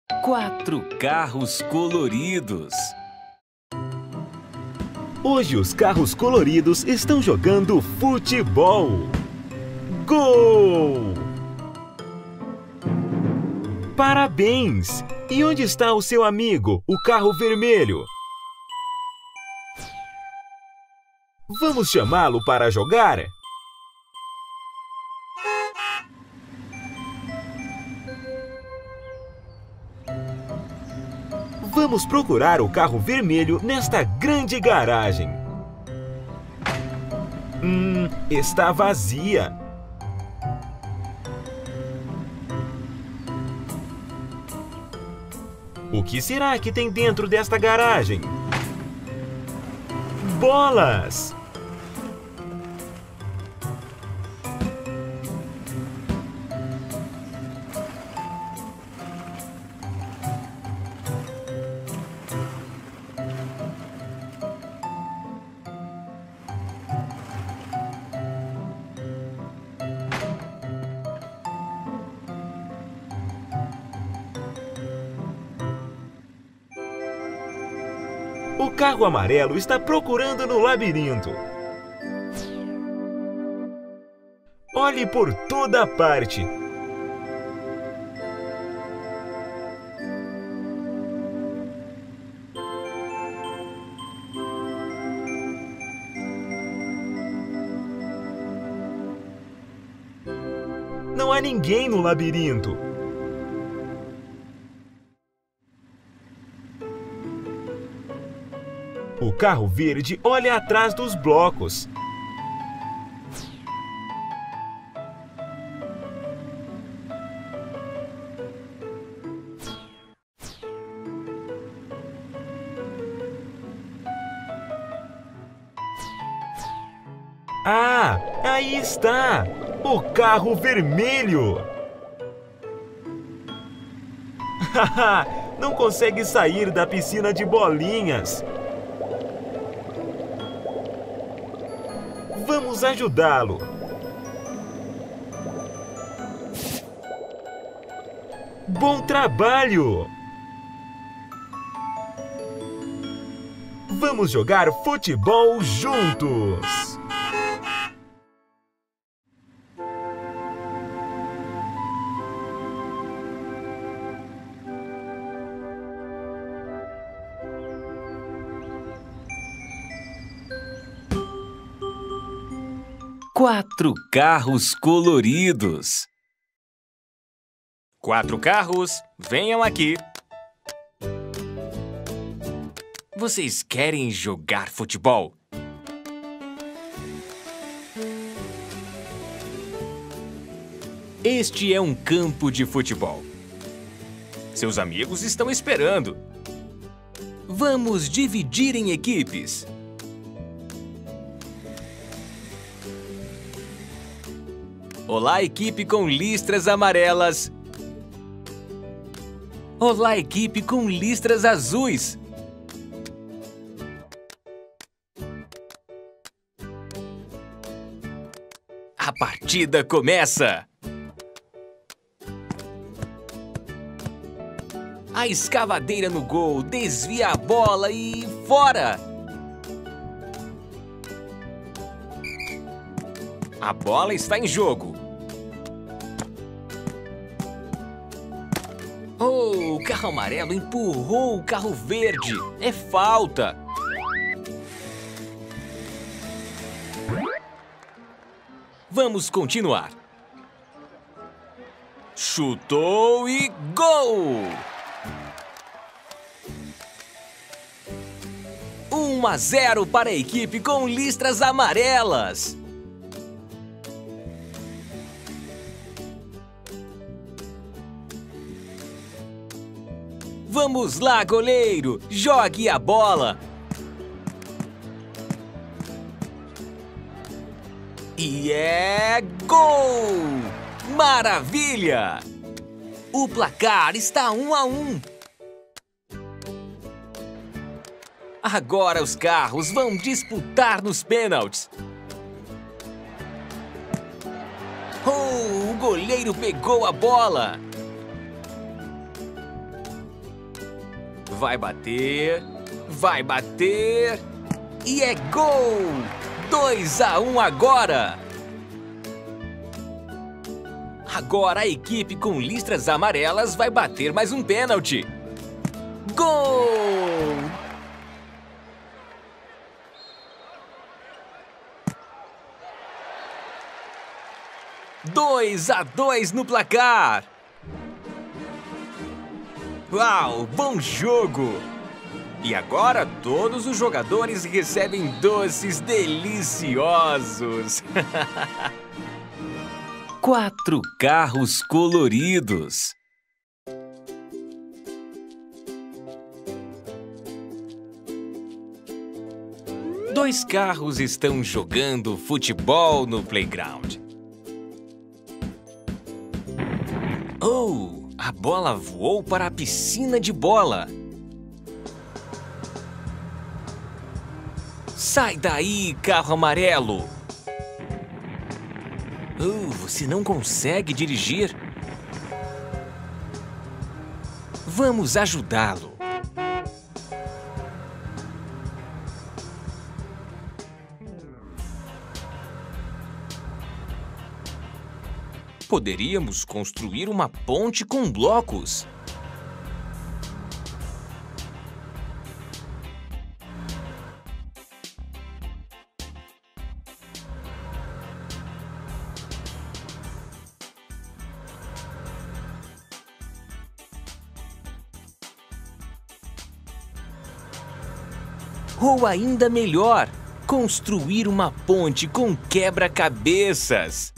4 carros coloridos. Hoje os carros coloridos estão jogando futebol. Gol! Parabéns! E onde está o seu amigo, o carro vermelho? Vamos chamá-lo para jogar? Vamos procurar o carro vermelho nesta grande garagem. Está vazia. O que será que tem dentro desta garagem? Bolas! O carro amarelo está procurando no labirinto. Olhe por toda parte. Não há ninguém no labirinto. O carro verde olha atrás dos blocos. Ah, aí está! O carro vermelho! Haha, não consegue sair da piscina de bolinhas. Vamos ajudá-lo. Bom trabalho! Vamos jogar futebol juntos! Quatro carros coloridos. 4 carros, venham aqui. Vocês querem jogar futebol? Este é um campo de futebol. Seus amigos estão esperando. Vamos dividir em equipes. Olá, equipe com listras amarelas. Olá, equipe com listras azuis. A partida começa. A escavadeira no gol desvia a bola e fora. A bola está em jogo. Oh, o carro amarelo empurrou o carro verde. É falta. Vamos continuar. Chutou e gol! 1-0 para a equipe com listras amarelas. Vamos lá, goleiro! Jogue a bola! E é gol! Maravilha! O placar está 1-1. Agora os carros vão disputar nos pênaltis. Oh, o goleiro pegou a bola. Vai bater, vai bater e é gol! 2-1 agora! Agora a equipe com listras amarelas vai bater mais um pênalti. Gol! Dois a 2 no placar. Uau, bom jogo! E agora todos os jogadores recebem doces deliciosos. 4 carros coloridos. Dois carros estão jogando futebol no playground. Oh, a bola voou para a piscina de bola. Sai daí, carro amarelo! Você não consegue dirigir? Vamos ajudá-lo. Poderíamos construir uma ponte com blocos. Ou ainda melhor, construir uma ponte com quebra-cabeças.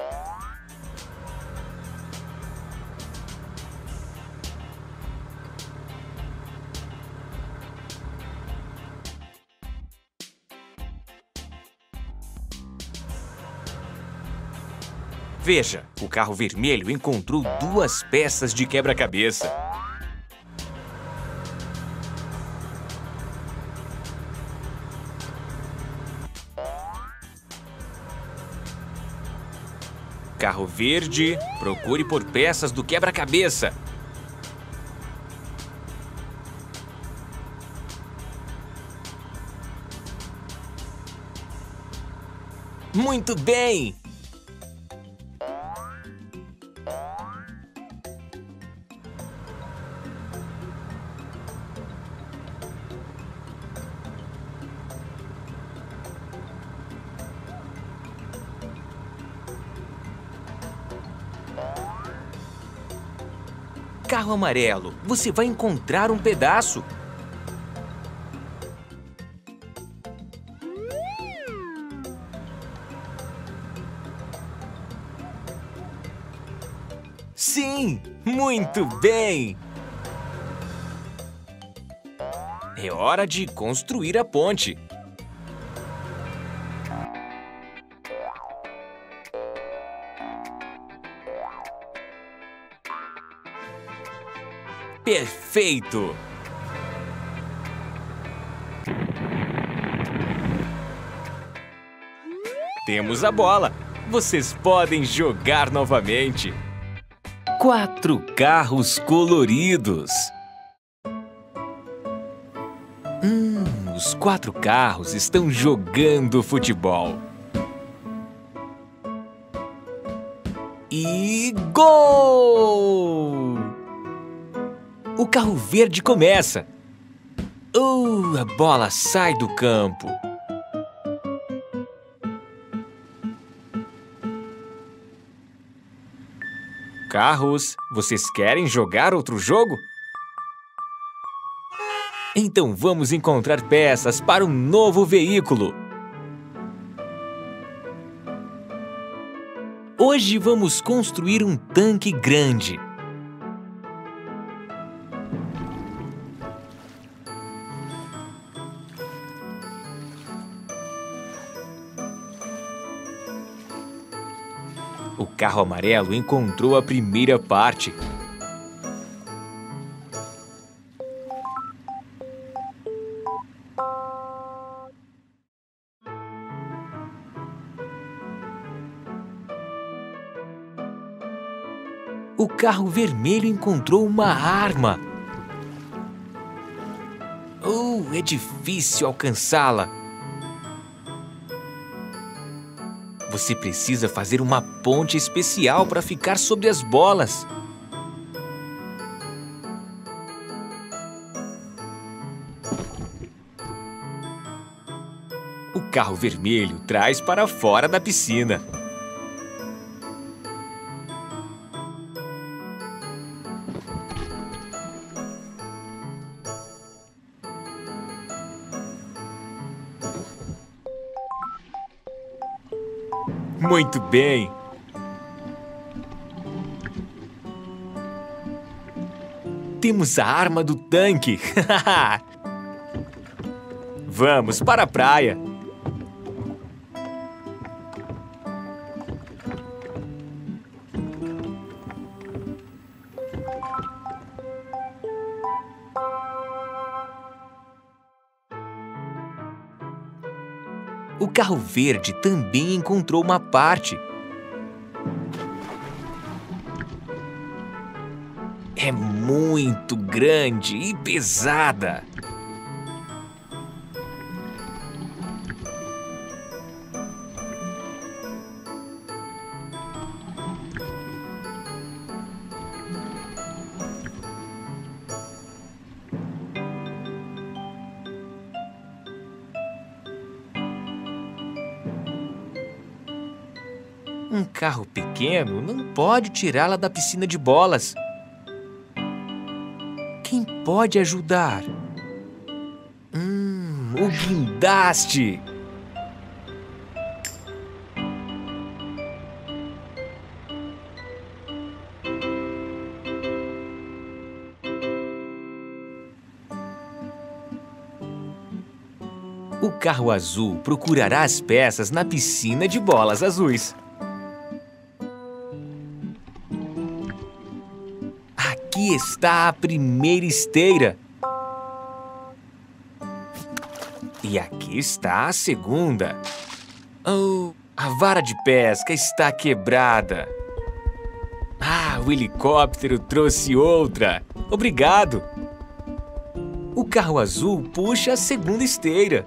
Veja, o carro vermelho encontrou 2 peças de quebra-cabeça. Carro verde, procure por peças do quebra-cabeça. Muito bem! Carro amarelo, você vai encontrar um pedaço. Sim, muito bem! É hora de construir a ponte. Perfeito! Temos a bola. Vocês podem jogar novamente. 4 carros coloridos. Os 4 carros estão jogando futebol. E gol! O carro verde começa. A bola sai do campo. Carros, vocês querem jogar outro jogo? Então vamos encontrar peças para um novo veículo. Hoje vamos construir um tanque grande. O carro amarelo encontrou a primeira parte. O carro vermelho encontrou uma arma. É difícil alcançá-la. Você precisa fazer uma ponte especial para ficar sobre as bolas. O carro vermelho traz para fora da piscina. Muito bem! Temos a arma do tanque! Vamos para a praia! O carro verde também encontrou uma parte. É muito grande e pesada. Um carro pequeno não pode tirá-la da piscina de bolas. Quem pode ajudar? O guindaste! O carro azul procurará as peças na piscina de bolas azuis. Aqui está a primeira esteira. E aqui está a segunda. A vara de pesca está quebrada. O helicóptero trouxe outra. Obrigado. O carro azul puxa a segunda esteira.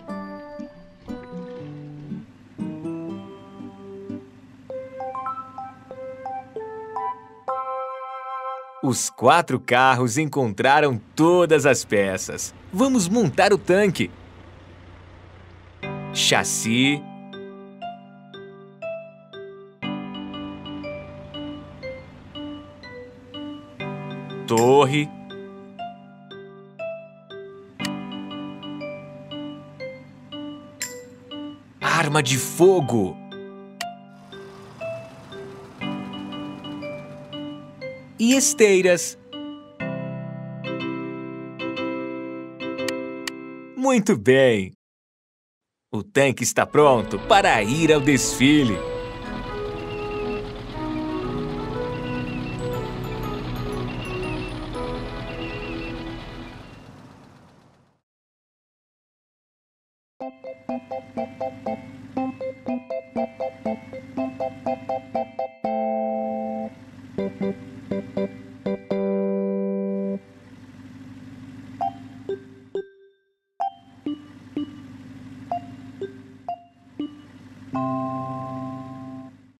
Os 4 carros encontraram todas as peças. Vamos montar o tanque. Chassi. Torre. Arma de fogo. E esteiras. Muito bem! O tanque está pronto para ir ao desfile.